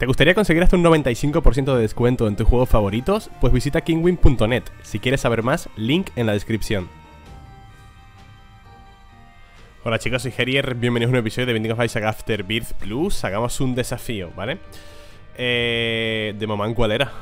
¿Te gustaría conseguir hasta un 95% de descuento en tus juegos favoritos? Pues visita kingwin.net. Si quieres saber más, link en la descripción. Hola chicos, soy Herier, bienvenidos a un episodio de Binding of Isaac Afterbirth Plus. Hagamos un desafío, ¿vale? De momento, ¿cuál era?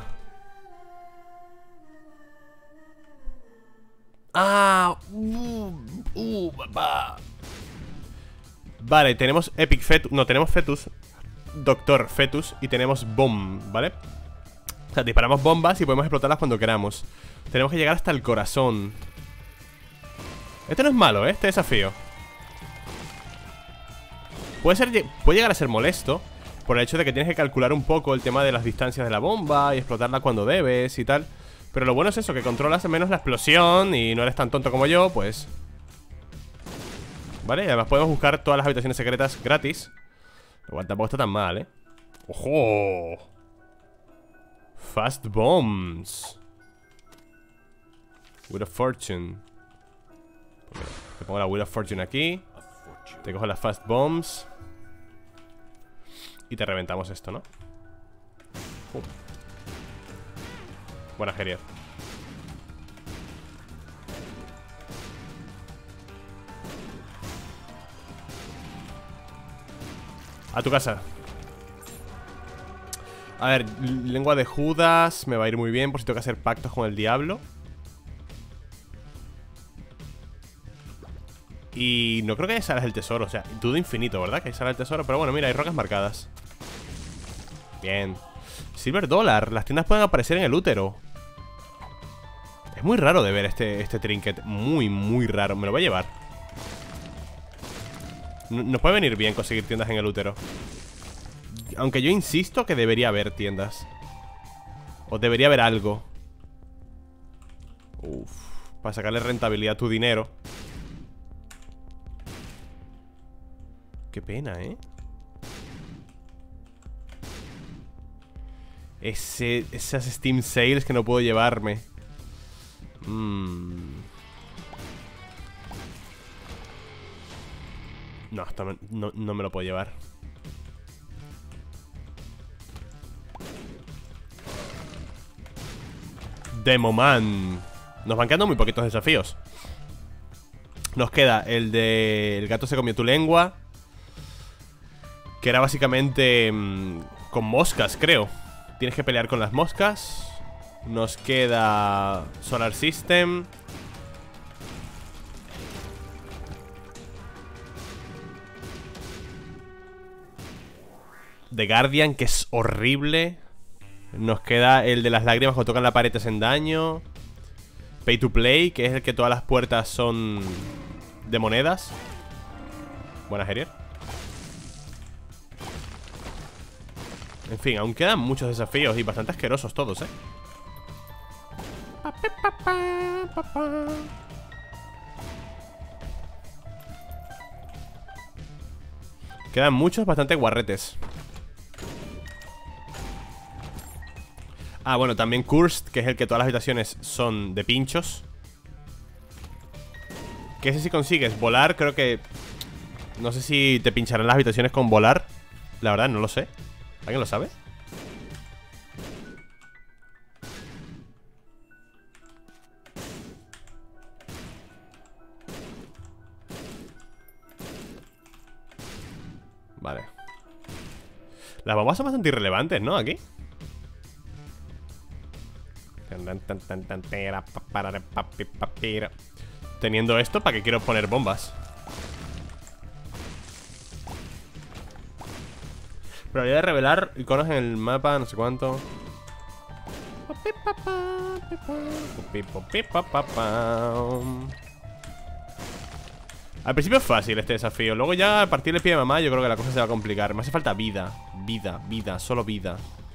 Vale, tenemos Epic Fetus. No, tenemos Fetus, Doctor Fetus, y tenemos Bomb, ¿vale? O sea, disparamos bombas y podemos explotarlas cuando queramos. Tenemos que llegar hasta el corazón. Este no es malo, ¿eh? Este desafío puede llegar a ser molesto por el hecho de que tienes que calcular un poco el tema de las distancias de la bomba y explotarla cuando debes y tal. Pero lo bueno es eso, que controlas menos la explosión y no eres tan tonto como yo, pues. Vale, y además podemos buscar todas las habitaciones secretas gratis. Igual tampoco está tan mal, ¿eh? ¡Ojo! Fast Bombs Wheel of Fortune. Te pongo la Wheel of Fortune aquí. Te cojo las Fast Bombs y te reventamos esto, ¿no? Buena, Herier. A tu casa. A ver, lengua de Judas me va a ir muy bien por si tengo que hacer pactos con el diablo. Y no creo que haya salas del tesoro. O sea, dudo infinito, ¿verdad? Que hay salas del tesoro. Pero bueno, mira, hay rocas marcadas. Bien. Silver Dollar. Las tiendas pueden aparecer en el útero. Es muy raro de ver este trinket. Muy, muy raro. Me lo voy a llevar. Nos puede venir bien conseguir tiendas en el útero. Aunque yo insisto que debería haber tiendas. O debería haber algo. Uf. Para sacarle rentabilidad a tu dinero. Qué pena, ¿eh? Esas Steam Sales que no puedo llevarme. No, esto no me lo puedo llevar. Demoman. Nos van quedando muy poquitos desafíos. Nos queda el de el gato se comió tu lengua, que era básicamente con moscas, creo. Tienes que pelear con las moscas. Nos queda Solar System. The Guardian, que es horrible. Nos queda el de las lágrimas cuando tocan la pared te hacen daño. Pay to Play, que es el que todas las puertas son de monedas. Buena, Herier. En fin, aún quedan muchos desafíos y bastante asquerosos todos, ¿eh? Quedan muchos bastante guarretes. Ah, bueno, también Cursed, que es el que todas las habitaciones son de pinchos. Que ese si consigues volar, creo que... No sé si te pincharán las habitaciones con volar. La verdad, no lo sé. ¿Alguien lo sabe? Vale. Las bombas son bastante irrelevantes, ¿no? Aquí. Teniendo esto, ¿para qué quiero poner bombas? Probabilidad de revelar iconos en el mapa, no sé cuánto. Al principio es fácil este desafío. Luego ya a partir del pie de mamá yo creo que la cosa se va a complicar. Me hace falta vida. Vida, vida, solo vida.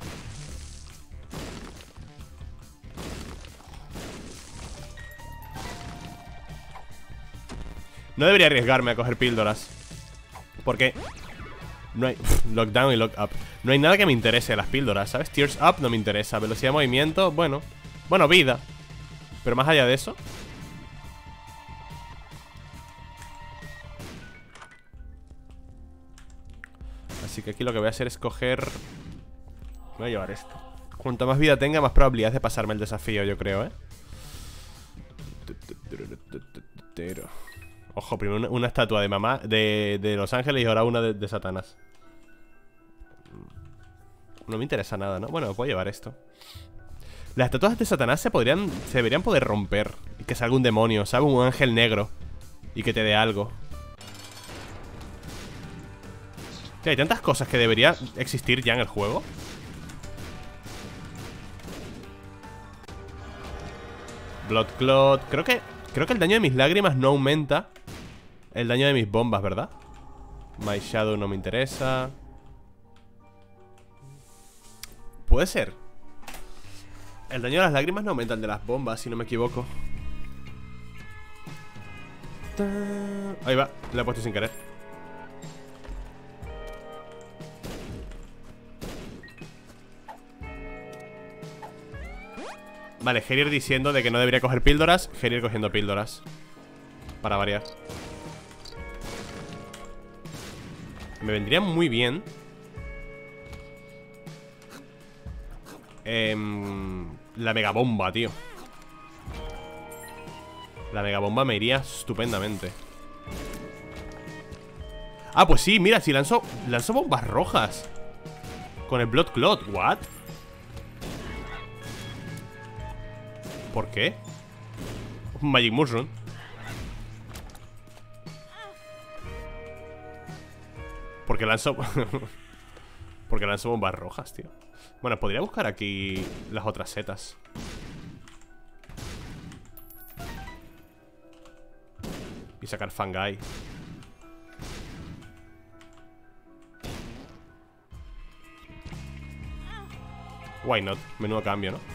No debería arriesgarme a coger píldoras, porque no hay... Lockdown y lock up. No hay nada que me interese de las píldoras, ¿sabes? Tears up no me interesa. Velocidad de movimiento, bueno. Bueno, vida. Pero más allá de eso... Así que aquí lo que voy a hacer es coger Voy a llevar esto. Cuanto más vida tenga, más probabilidades de pasarme el desafío, yo creo, ¿eh? Ojo, primero una estatua de mamá de Los Ángeles y ahora una de Satanás. No me interesa nada, ¿no? Bueno, me puedo llevar esto. Las estatuas de Satanás se deberían poder romper. Y que salga un demonio, ¿sabes? Un ángel negro. Y que te dé algo. Tío, hay tantas cosas que debería existir ya en el juego. Blood Clot. Creo que el daño de mis lágrimas no aumenta el daño de mis bombas, ¿verdad? My Shadow no me interesa. Puede ser. El daño de las lágrimas no aumenta el de las bombas, si no me equivoco. Ahí va, le he puesto sin querer. Vale, Gerier diciendo de que no debería coger píldoras. Gerier cogiendo píldoras. Para variar. Me vendría muy bien la megabomba, tío. La megabomba me iría estupendamente. Ah, pues sí, mira, si lanzo bombas rojas con el Blood Clot. ¿What? ¿Por qué? Magic Mushroom. Porque lanzo porque lanzo bombas rojas, tío. Bueno, podría buscar aquí las otras setas. Y sacar Fungi. Why not? Menudo cambio, ¿no?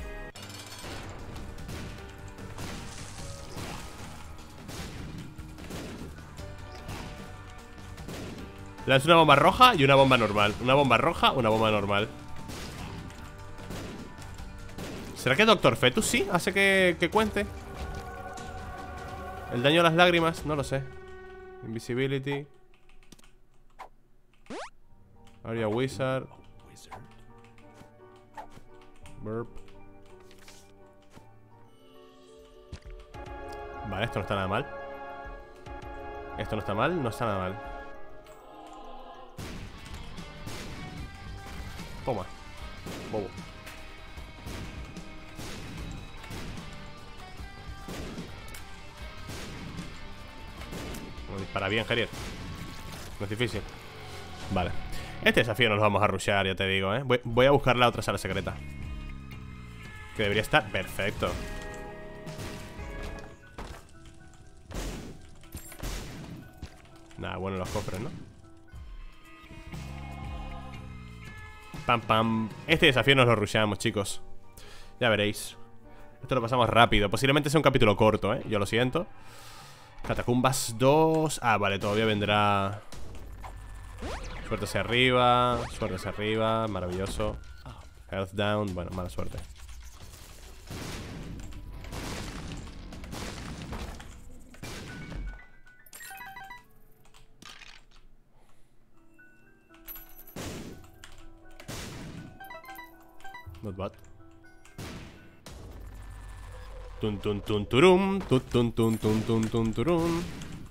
Lanzo una bomba roja y una bomba normal. Una bomba roja, una bomba normal. ¿Será que Doctor Fetus sí hace que cuente? El daño a las lágrimas, no lo sé. Invisibility. Area Wizard. Burp. Vale, esto no está nada mal. Esto no está mal, no está nada mal. Toma, bobo. Dispara bien, Gerier. No es difícil. Vale. Este desafío nos lo vamos a rushear, ya te digo, ¿eh? Voy a buscar la otra sala secreta. Que debería estar perfecto. Nada, bueno, los cofres, ¿no? Pam, pam. Este desafío nos lo rusheamos, chicos. Ya veréis. Esto lo pasamos rápido. Posiblemente sea un capítulo corto, ¿eh? Yo lo siento. Catacumbas 2. Ah, vale, todavía vendrá. Suerte hacia arriba. Suerte hacia arriba. Maravilloso. Health down. Bueno, mala suerte. Not bad. Tun tun tun turum. Tun tun tun tun tun tun turum.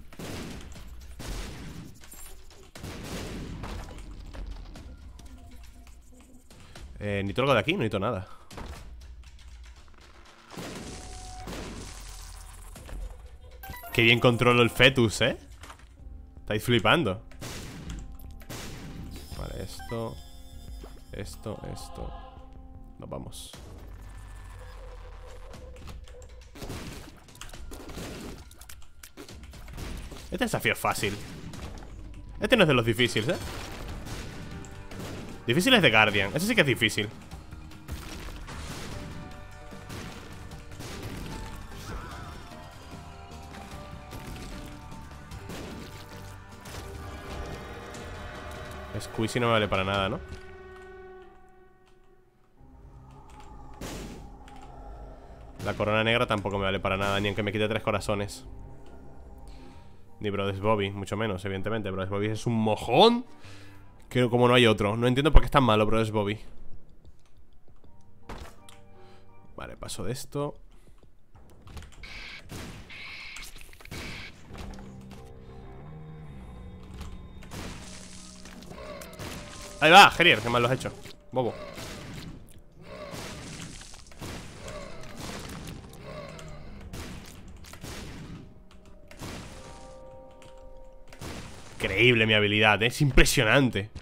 Necesito algo de aquí, no necesito nada. Qué bien controlo el fetus, ¿eh? Estáis flipando. Vale, esto. Esto. Nos vamos. Este desafío es fácil. Este no es de los difíciles, ¿eh? Difícil es de Guardian. Ese sí que es difícil. Squeezy no me vale para nada, ¿no? La corona negra tampoco me vale para nada. Ni aunque me quite 3 corazones. Ni Brothers Bobby, mucho menos, evidentemente. Brothers Bobby es un mojón que como no hay otro. No entiendo por qué es tan malo Brothers Bobby. Vale, paso de esto. Ahí va, Gerier, qué mal lo has hecho, bobo. Increíble mi habilidad, es impresionante.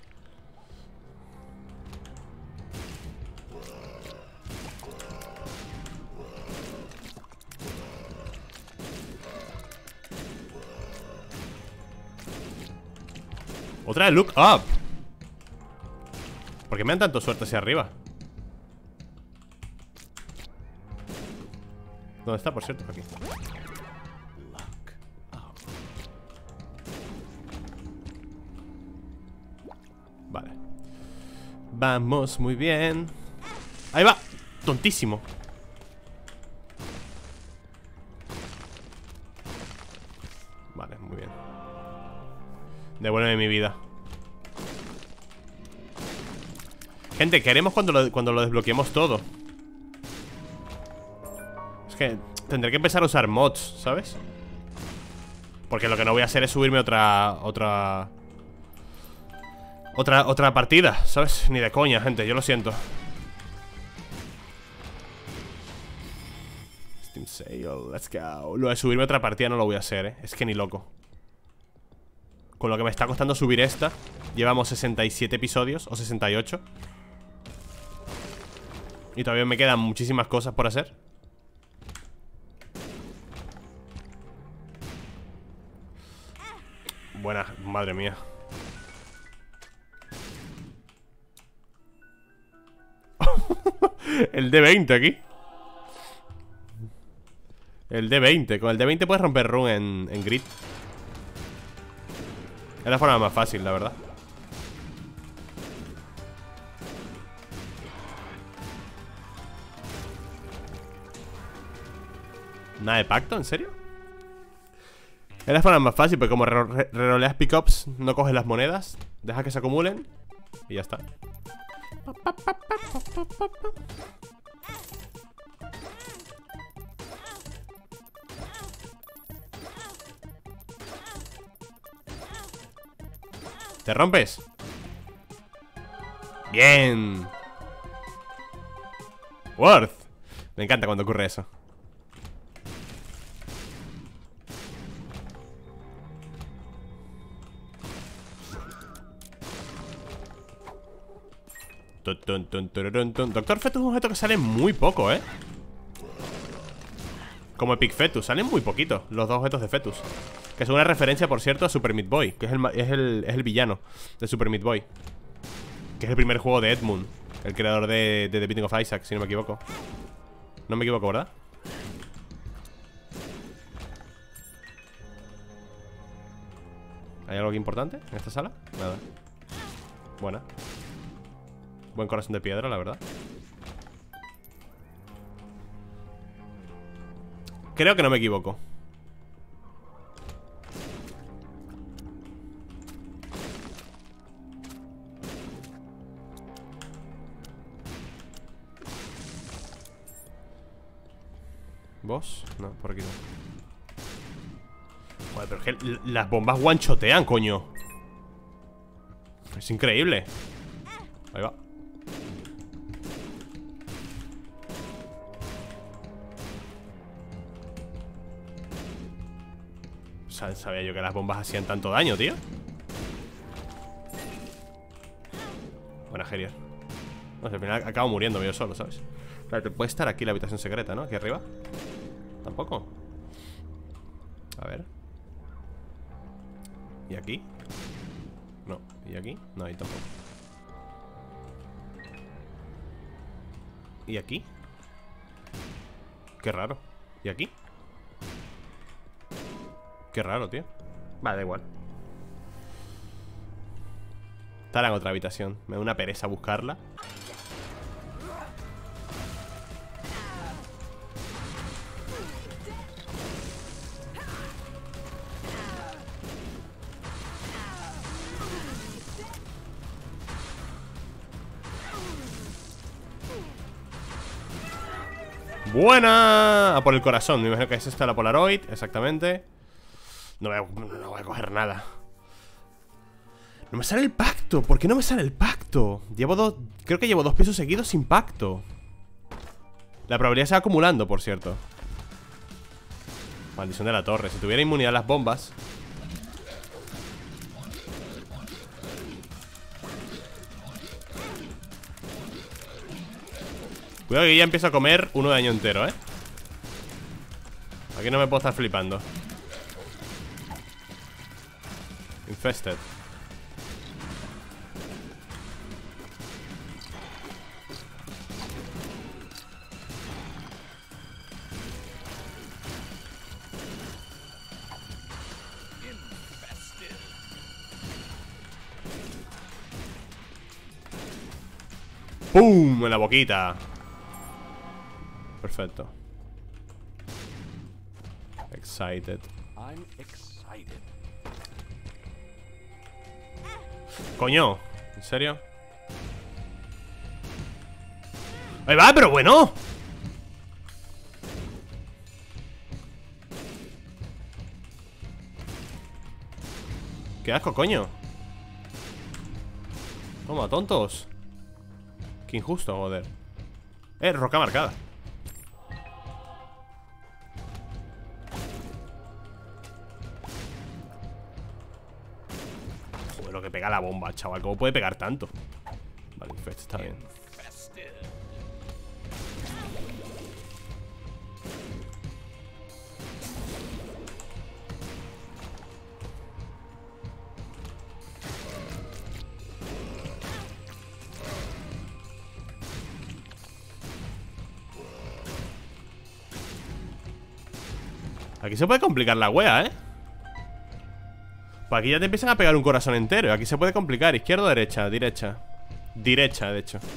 Otra de look up. ¿Por qué me dan tanto suerte hacia arriba? ¿Dónde está, por cierto? Aquí. Vale. Vamos, muy bien. Ahí va. Tontísimo. Vale, muy bien. Devuélveme mi vida. Gente, ¿qué haremos cuando lo desbloqueemos todo? Es que tendré que empezar a usar mods, ¿sabes? Porque lo que no voy a hacer es subirme otra partida, ¿sabes? Ni de coña, gente, yo lo siento. Steam Sale, let's go. Lo de subirme otra partida no lo voy a hacer, es que ni loco. Con lo que me está costando subir esta. Llevamos 67 episodios, o 68. Y todavía me quedan muchísimas cosas por hacer. Buena, madre mía. El D20 aquí. El D20. Con el D20 puedes romper run en grid. Es la forma más fácil, la verdad. ¿Nada de pacto? ¿En serio? Es la forma más fácil, porque como reroleas pickups, no coges las monedas, dejas que se acumulen y ya está. ¿Te rompes? Bien. Worth. Me encanta cuando ocurre eso. Doctor Fetus es un objeto que sale muy poco, ¿eh? Como Epic Fetus, salen muy poquitos los dos objetos de Fetus. Que es una referencia, por cierto, a Super Meat Boy, que es el villano de Super Meat Boy, que es el primer juego de Edmund, el creador de The Binding of Isaac, si no me equivoco. No me equivoco, ¿verdad? ¿Hay algo aquí importante en esta sala? Nada. Buena. Buen corazón de piedra, la verdad. Creo que no me equivoco. ¿Vos? No, por aquí no. Joder, pero es que las bombas guanchotean, coño. Es increíble. Ahí va. Sabía yo que las bombas hacían tanto daño, tío. Buena, Gerier. No sé, al final acabo muriendo yo solo, ¿sabes? Claro, puede estar aquí la habitación secreta, ¿no? Aquí arriba. Tampoco. A ver. ¿Y aquí? No. ¿Y aquí? No, ahí tampoco. ¿Y aquí? Qué raro. ¿Y aquí? Qué raro, tío. Vale, da igual. Estará en otra habitación. Me da una pereza buscarla. ¡Buena! A por el corazón. Me imagino que es esta la Polaroid. Exactamente. No voy a coger nada. No me sale el pacto. ¿Por qué no me sale el pacto? Creo que llevo 2 pisos seguidos sin pacto. La probabilidad se va acumulando, por cierto. Maldición de la torre. Si tuviera inmunidad a las bombas. Cuidado que ya empiezo a comer uno de daño entero, ¿eh? Aquí no me puedo estar flipando. Infested. ¡Pum! En la boquita. Perfecto. Excited. I'm excited. Coño, ¿en serio? ¡Ahí va, pero bueno! ¡Qué asco, coño! Toma, tontos. Qué injusto, joder. Roca marcada. Joder, lo que pega la bomba, chaval. ¿Cómo puede pegar tanto? Vale, infest, está bien. Aquí se puede complicar la wea, ¿eh? Pues aquí ya te empiezan a pegar un corazón entero. Aquí se puede complicar. Izquierda o derecha. Derecha. Derecha, de hecho.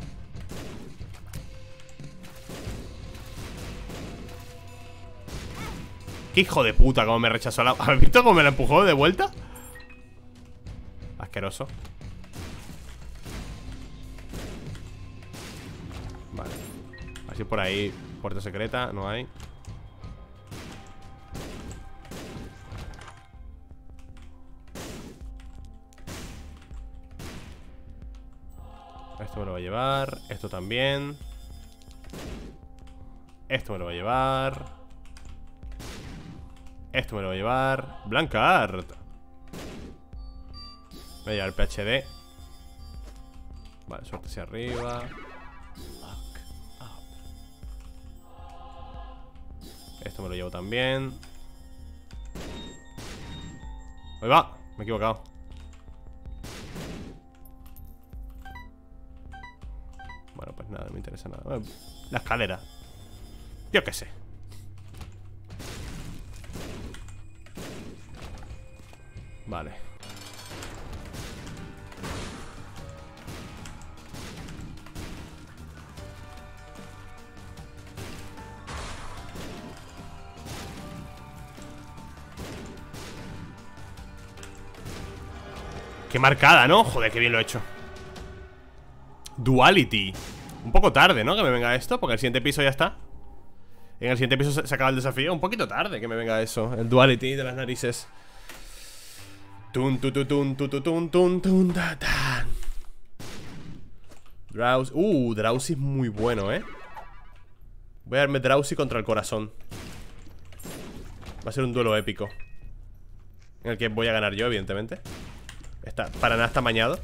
Qué hijo de puta, cómo me rechazó la... ¿Has visto cómo me la empujó de vuelta? Asqueroso. Vale. Así por ahí. Puerta secreta, no hay. Esto me lo va a llevar. Esto también. Esto me lo va a llevar. Esto me lo va a llevar. Blanca Art. Voy a llevar el PhD. Vale, suerte hacia arriba. Esto me lo llevo también. Ahí va, me he equivocado. Bueno, pues nada, no me interesa nada. Bueno, la escalera. Yo qué sé. Vale. Qué marcada, ¿no? Joder, qué bien lo he hecho. Duality. Un poco tarde, ¿no? Que me venga esto, porque el siguiente piso ya está. En el siguiente piso se acaba el desafío. Un poquito tarde que me venga eso. El Duality de las narices. Tun, tu, tu, tun, tu, tu, tun, tun, tun, ta, tan. Drowsy. Drowsy es muy bueno, ¿eh? Voy a darme Drowsy contra el corazón. Va a ser un duelo épico, en el que voy a ganar yo, evidentemente. Para nada está amañado.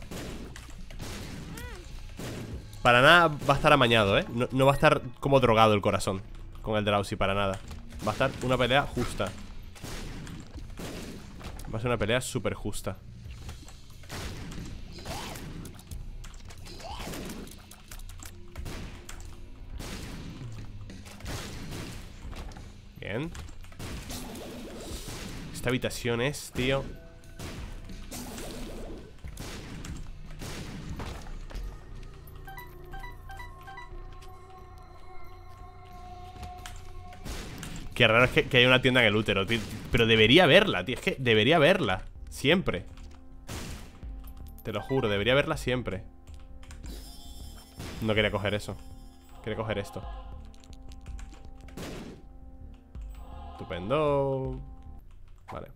Para nada va a estar amañado, ¿eh? No va a estar como drogado el corazón con el Drowsy, para nada. Va a estar una pelea justa. Va a ser una pelea súper justa. Bien. Esta habitación es, tío... Qué raro es que haya una tienda en el útero, tío. Pero debería verla, tío. Es que debería verla. Siempre. Te lo juro, debería verla siempre. No quería coger eso. Quería coger esto. Estupendo. Vale.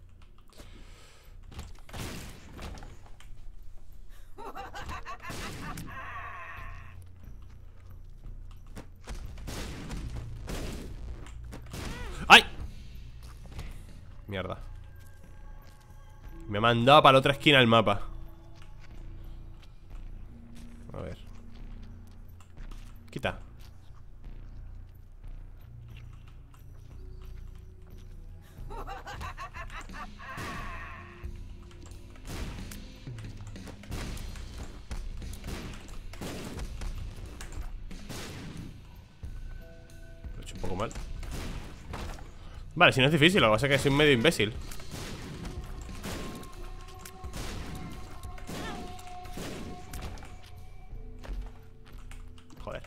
¡Ay! Mierda. Me ha mandado para la otra esquina del mapa. A ver. Quita. Lo he hecho un poco mal. Vale, si no es difícil, lo que pasa es que soy medio imbécil. Joder.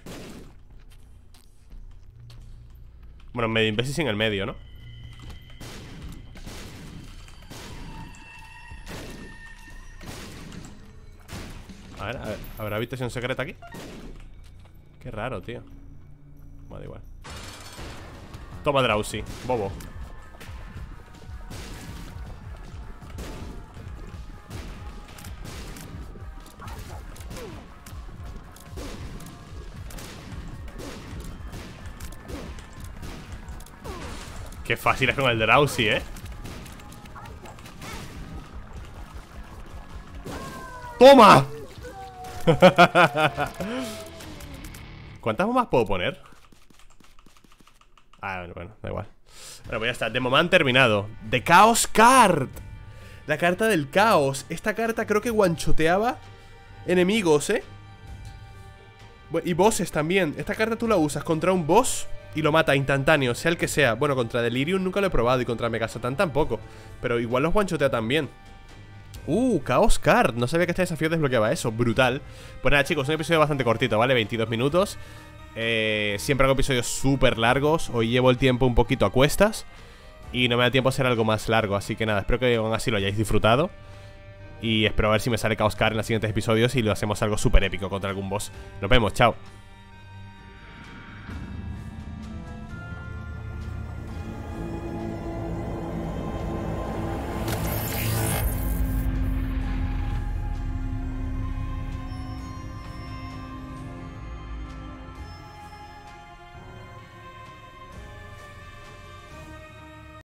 Bueno, medio imbécil sin el medio, ¿no? A ver, ¿habrá habitación secreta aquí? Qué raro, tío. Vale, igual. Toma, Drowsy, bobo. Qué fácil es con el Drowsy, ¿eh? ¡Toma! ¿Cuántas bombas puedo poner? Ah, bueno, da igual. Bueno, pues ya está, de momento han terminado. The Chaos Card. La carta del caos. Esta carta creo que guanchoteaba enemigos, ¿eh? Y bosses también. Esta carta tú la usas contra un boss y lo mata instantáneo, sea el que sea. Bueno, contra Delirium nunca lo he probado y contra Mega Satan tampoco. Pero igual los guanchotea también. Chaos Card. No sabía que este desafío desbloqueaba eso. Brutal. Pues nada, chicos, un episodio bastante cortito, ¿vale? 22 minutos. Siempre hago episodios súper largos. Hoy llevo el tiempo un poquito a cuestas y no me da tiempo a hacer algo más largo. Así que nada, espero que aún así lo hayáis disfrutado. Y espero a ver si me sale Chaos Card en los siguientes episodios y lo hacemos algo súper épico contra algún boss. Nos vemos, chao.